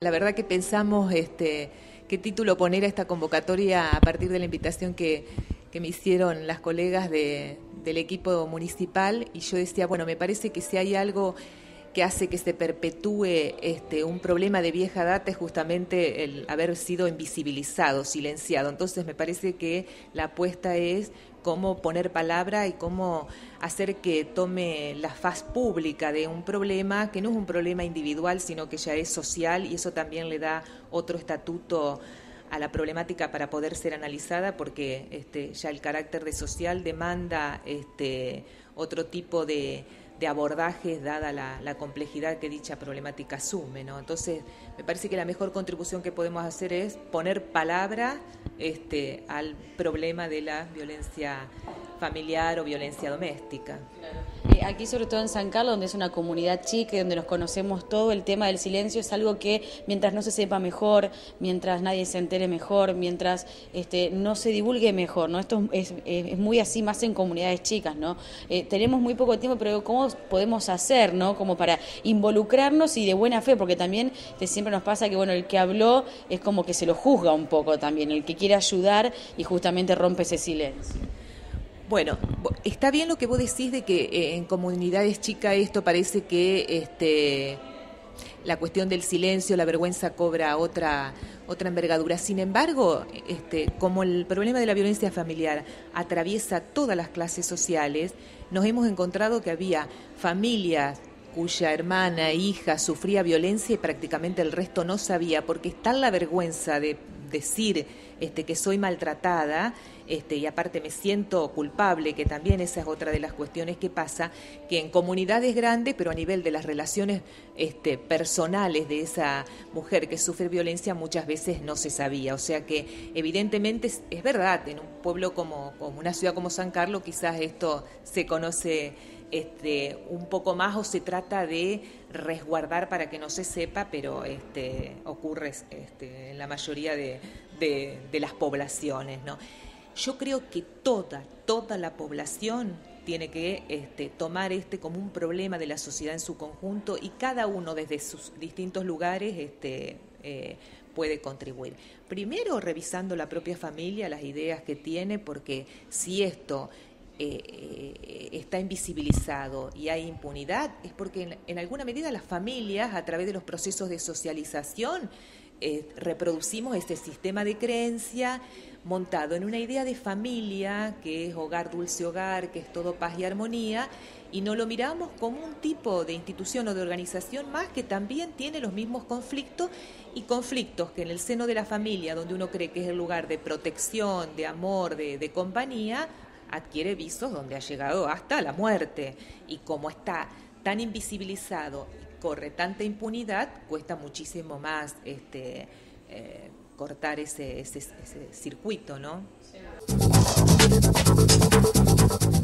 La verdad que pensamos qué título poner a esta convocatoria a partir de la invitación que me hicieron las colegas del equipo municipal, y yo decía, bueno, me parece que si hay algo que hace que se perpetúe un problema de vieja data es justamente el haber sido invisibilizado, silenciado. Entonces me parece que la apuesta es cómo poner palabra y cómo hacer que tome la faz pública de un problema que no es un problema individual, sino que ya es social, y eso también le da otro estatuto a la problemática para poder ser analizada, porque ya el carácter de social demanda otro tipo de abordajes dada la complejidad que dicha problemática asume, ¿no? Entonces, me parece que la mejor contribución que podemos hacer es poner palabra al problema de la violencia familiar o violencia doméstica. Aquí, sobre todo en San Carlos, donde es una comunidad chica y donde nos conocemos todo, el tema del silencio es algo que mientras no se sepa mejor, mientras nadie se entere mejor, mientras no se divulgue mejor, ¿no? Esto es muy así, más en comunidades chicas, ¿no? Tenemos muy poco tiempo, pero ¿cómo podemos hacer, ¿no? Como para involucrarnos y de buena fe, porque también siempre nos pasa que, bueno, el que habló es como que se lo juzga un poco también, el que quiere ayudar y justamente rompe ese silencio. Bueno, está bien lo que vos decís de que en comunidades chicas esto parece que la cuestión del silencio, la vergüenza cobra otra envergadura. Sin embargo, como el problema de la violencia familiar atraviesa todas las clases sociales, nos hemos encontrado que había familias cuya hermana, hija sufría violencia y prácticamente el resto no sabía, porque está la vergüenza de decir que soy maltratada, y aparte me siento culpable, que también esa es otra de las cuestiones que pasa, que en comunidades grandes, pero a nivel de las relaciones personales de esa mujer que sufre violencia, muchas veces no se sabía. O sea que evidentemente es verdad, en un pueblo como una ciudad como San Carlos quizás esto se conoce un poco más, o se trata de resguardar para que no se sepa, pero ocurre en la mayoría de las poblaciones, ¿no? Yo creo que toda la población tiene que tomar como un problema de la sociedad en su conjunto, y cada uno desde sus distintos lugares puede contribuir. Primero, revisando la propia familia, las ideas que tiene, porque si esto está invisibilizado y hay impunidad, es porque en alguna medida las familias, a través de los procesos de socialización, reproducimos este sistema de creencia montado en una idea de familia que es hogar, dulce hogar, que es todo paz y armonía, y no lo miramos como un tipo de institución o de organización más que también tiene los mismos conflictos, y conflictos que en el seno de la familia, donde uno cree que es el lugar de protección, de amor, de compañía, adquiere visos donde ha llegado hasta la muerte, y como está tan invisibilizado y corre tanta impunidad, cuesta muchísimo más cortar ese circuito, ¿no? Sí.